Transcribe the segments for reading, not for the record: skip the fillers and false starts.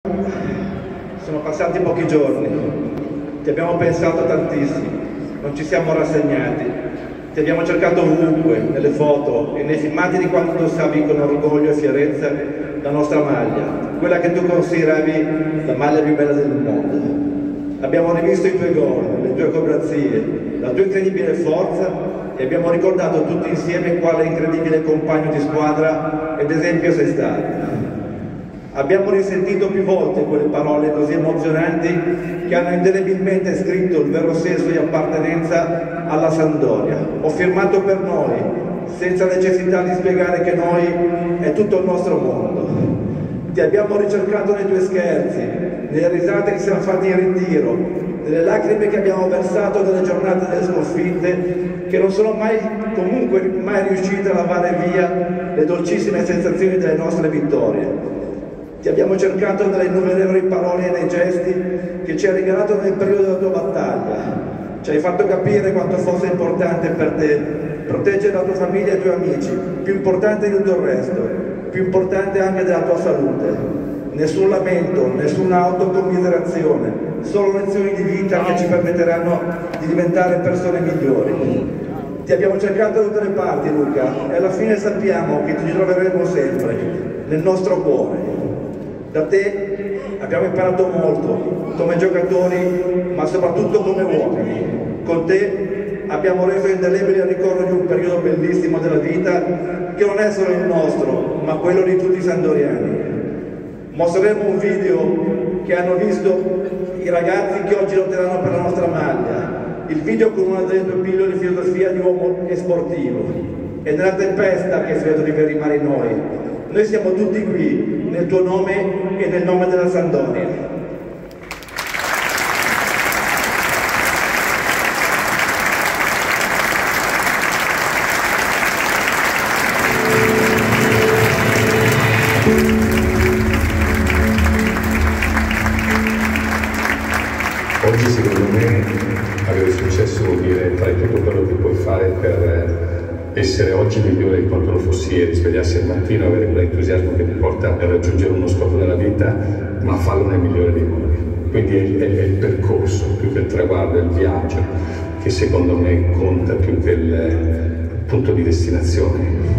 Sono passati pochi giorni, ti abbiamo pensato tantissimo, non ci siamo rassegnati, ti abbiamo cercato ovunque, nelle foto e nei filmati di quando indossavi con orgoglio e fierezza la nostra maglia, quella che tu consideravi la maglia più bella del mondo. Abbiamo rivisto i tuoi gol, le tue acrobazie, la tua incredibile forza e abbiamo ricordato tutti insieme quale incredibile compagno di squadra ed esempio sei stato. Abbiamo risentito più volte quelle parole così emozionanti che hanno indelebilmente scritto il vero senso di appartenenza alla Sampdoria. Ho firmato per noi, senza necessità di spiegare che noi è tutto il nostro mondo. Ti abbiamo ricercato nei tuoi scherzi, nelle risate che siamo fatti in ritiro, nelle lacrime che abbiamo versato nelle giornate delle sconfitte, che non sono mai riuscite a lavare via le dolcissime sensazioni delle nostre vittorie. Ti abbiamo cercato nelle innumerevoli parole e nei gesti che ci hai regalato nel periodo della tua battaglia. Ci hai fatto capire quanto fosse importante per te proteggere la tua famiglia e i tuoi amici, più importante di tutto il resto, più importante anche della tua salute. Nessun lamento, nessuna autocommiserazione, solo lezioni di vita che ci permetteranno di diventare persone migliori. Ti abbiamo cercato da tutte le parti, Luca, e alla fine sappiamo che ti troveremo sempre nel nostro cuore. Da te abbiamo imparato molto, come giocatori, ma soprattutto come uomini. Con te abbiamo reso indelebile il ricordo di un periodo bellissimo della vita che non è solo il nostro, ma quello di tutti i sandoriani. Mostreremo un video che hanno visto i ragazzi che oggi lotteranno per la nostra maglia, il video con una delle tue pillole di filosofia di uomo e sportivo. E nella tempesta che si vedono i veri marinoi. Noi siamo tutti qui, nel tuo nome e nel nome della Sampdoria. Oggi secondo me avere successo vuol dire fare tutto quello che puoi fare per essere oggi migliore di quanto lo fossi ieri, svegliarsi al mattino, avere quell'entusiasmo che ti porta a raggiungere uno scopo nella vita, ma farlo nel migliore dei modi. Quindi è il percorso, più che il traguardo, è il viaggio, che secondo me conta più che il punto di destinazione.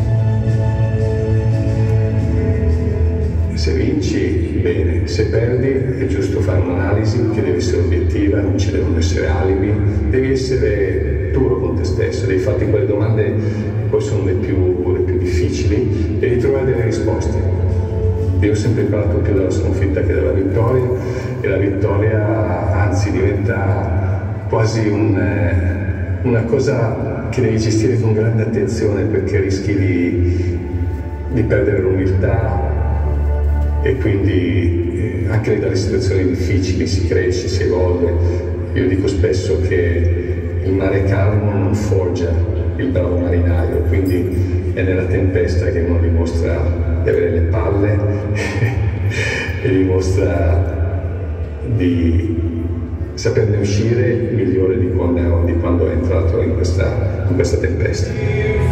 Se vinci, bene, se perdi è giusto fare un'analisi che deve essere obiettiva, non ci devono essere alibi, devi essere duro con te stesso, devi farti quelle domande che poi sono le più difficili e devi trovare delle risposte. Io ho sempre imparato più dalla sconfitta che dalla vittoria e la vittoria anzi diventa quasi una cosa che devi gestire con grande attenzione perché rischi di perdere l'umiltà e quindi anche dalle situazioni difficili si cresce, si evolve. Io dico spesso che il mare calmo non forgia il bravo marinaio, quindi è nella tempesta che uno dimostra di avere le palle e dimostra di saperne uscire migliore di quando è entrato in questa tempesta.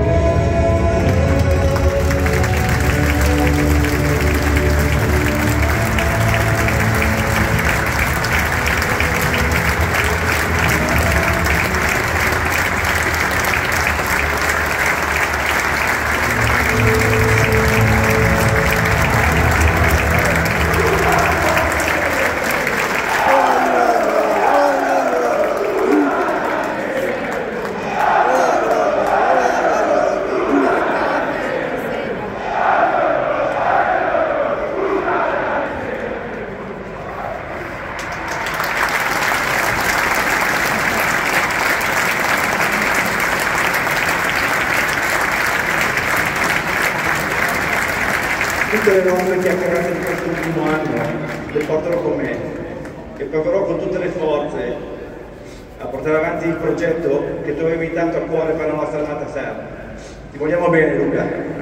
Tutte le nostre chiacchierate di questo ultimo anno le porterò con me e proverò con tutte le forze a portare avanti il progetto che tu avevi tanto a cuore per la nostra amata Samp. Ti vogliamo bene, Luca.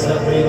sapere